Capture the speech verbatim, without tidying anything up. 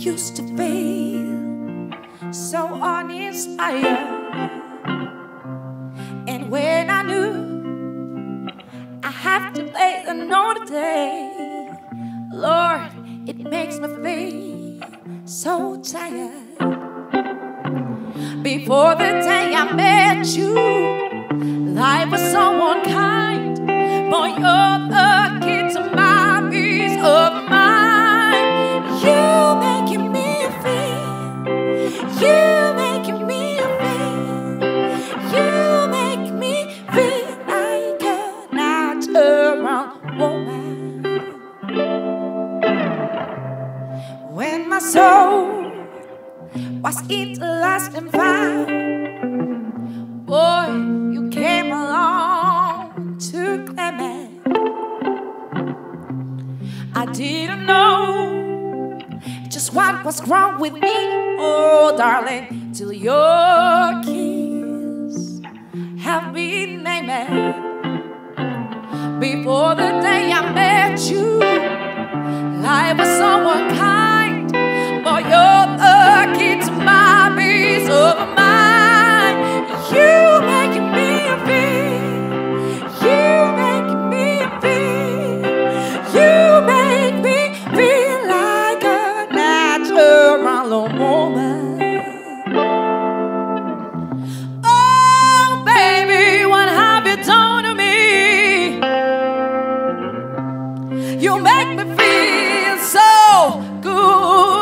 used to feel so uninspired. And when I knew I have to play another day, Lord, it makes me feel so tired. Before the day I met you, life was so unkind, but you're the key to my peace of mind. You making me feel, you making me feel, you make me feel like a natural woman. When my soul was it lost and found, boy, you came along to claim it. I didn't know just what was wrong with me, oh darling, till your kiss have been named. Before the day I met you, life was so unkind, but you're the key to my peace of mind. You making me feel, you making me feel, you make me feel like a natural woman. Oh baby, what have you done to me? You make me feel so good.